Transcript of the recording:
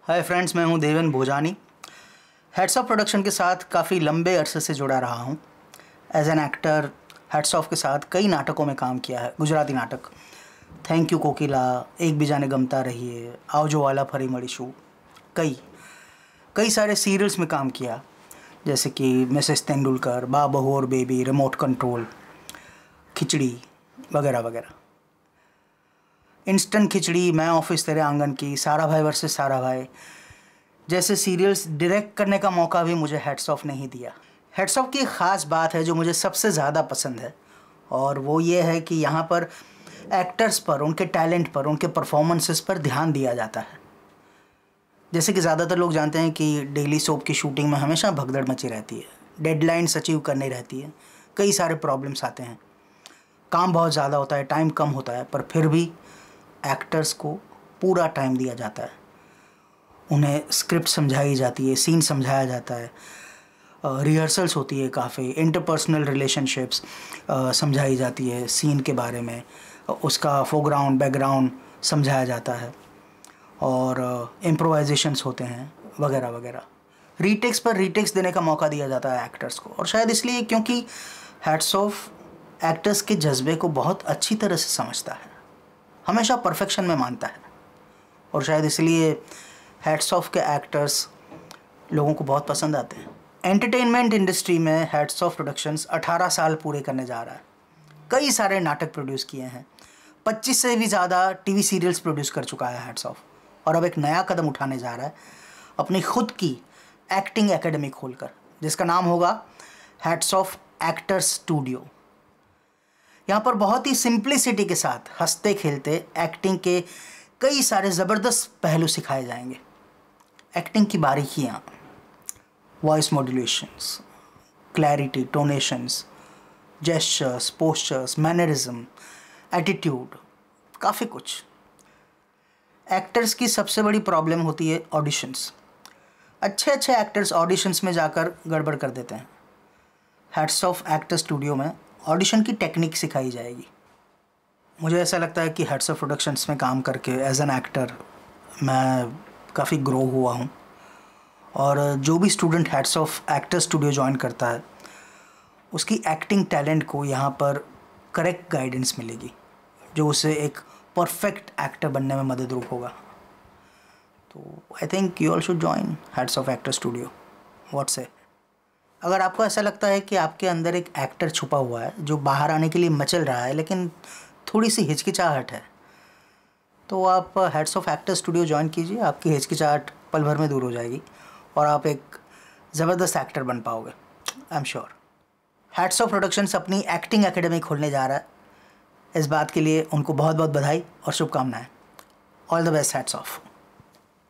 हाय friends, मैं हूं Deven Bhojani. Heads of Production के साथ काफ़ी लंबे अरसे से जुड़ा रहा हूं। As an actor Heads of के साथ कई नाटकों में काम किया है। गुजराती नाटक थैंक यू कोकिला, एक भी जाने गमता रहिए, आओ जो वाला फरी मड़ीशू, कई सारे सीरियल्स में काम किया, जैसे कि मिसेस तेंदुलकर, बा बहू और बेबी, रिमोट कंट्रोल, खिचड़ी वगैरह वगैरह। इंस्टेंट खिचड़ी, मैं ऑफिस तेरे आंगन की, सारा भाई वर्सेस सारा भाई जैसे सीरियल्स डायरेक्ट करने का मौका भी मुझे हेड्स ऑफ ने ही दिया। हेड्स ऑफ की एक ख़ास बात है जो मुझे सबसे ज़्यादा पसंद है, और वो ये है कि यहाँ पर एक्टर्स पर, उनके टैलेंट पर, उनके परफॉर्मेंसेस पर ध्यान दिया जाता है। जैसे कि ज़्यादातर लोग जानते हैं कि डेली सोप की शूटिंग में हमेशा भगदड़ मची रहती है, डेडलाइंस अचीव करनी रहती है, कई सारे प्रॉब्लम्स आते हैं, काम बहुत ज़्यादा होता है, टाइम कम होता है, पर फिर भी एक्टर्स को पूरा टाइम दिया जाता है। उन्हें स्क्रिप्ट समझाई जाती है, सीन समझाया जाता है, रिहर्सल्स होती है, काफ़ी इंटरपर्सनल रिलेशनशिप्स समझाई जाती है, सीन के बारे में उसका फोरग्राउंड बैकग्राउंड समझाया जाता है, और इम्प्रोवाइजेशंस होते हैं वगैरह वगैरह। रीटेक्स पर रीटेक्स देने का मौका दिया जाता है एक्टर्स को, और शायद इसलिए क्योंकि हेड्स ऑफ एक्टर्स के जज्बे को बहुत अच्छी तरह से समझता है, हमेशा परफेक्शन में मानता है, और शायद इसलिए हेड्स ऑफ के एक्टर्स लोगों को बहुत पसंद आते हैं। एंटरटेनमेंट इंडस्ट्री में हेड्स ऑफ प्रोडक्शंस 18 साल पूरे करने जा रहा है। कई सारे नाटक प्रोड्यूस किए हैं, 25 से भी ज़्यादा टीवी सीरियल्स प्रोड्यूस कर चुका है हेड्स ऑफ, और अब एक नया कदम उठाने जा रहा है अपनी खुद की एक्टिंग एकेडमी खोलकर, जिसका नाम होगा हेड्स ऑफ एक्टर्स स्टूडियो। यहाँ पर बहुत ही सिंप्लिसिटी के साथ हंसते खेलते एक्टिंग के कई सारे ज़बरदस्त पहलू सिखाए जाएंगे। एक्टिंग की बारीकियाँ, voice modulations, clarity, tonations, gestures, postures, mannerism, attitude, काफ़ी कुछ। एक्टर्स की सबसे बड़ी प्रॉब्लम होती है ऑडिशंस। अच्छे एक्टर्स ऑडिशंस में जाकर गड़बड़ कर देते हैं। हेड्स ऑफ एक्टर स्टूडियो में ऑडिशन की टेक्निक सिखाई जाएगी। मुझे ऐसा लगता है कि हेड्स ऑफ प्रोडक्शंस में काम करके एज एन एक्टर मैं काफ़ी ग्रो हुआ हूँ, और जो भी student Heads of Actor Studio join करता है उसकी एक्टिंग टैलेंट को यहाँ पर करेक्ट गाइडेंस मिलेगी, जो उसे एक परफेक्ट एक्टर बनने में मददरूप होगा। तो I think you all should join Heads of Actor Studio. What say? अगर आपको ऐसा लगता है कि आपके अंदर एक एक्टर छुपा हुआ है जो बाहर आने के लिए मचल रहा है, लेकिन थोड़ी सी हिचकिचाहट है, तो आप Heads of Actor Studio join कीजिए। आपकी हिचकिचाहट पल भर में दूर हो जाएगी और आप एक ज़बरदस्त एक्टर बन पाओगे, I am sure. Heads of Productions अपनी एक्टिंग एकेडमी खोलने जा रहा है। इस बात के लिए उनको बहुत बहुत बधाई और शुभकामनाएं। All the best Heads of.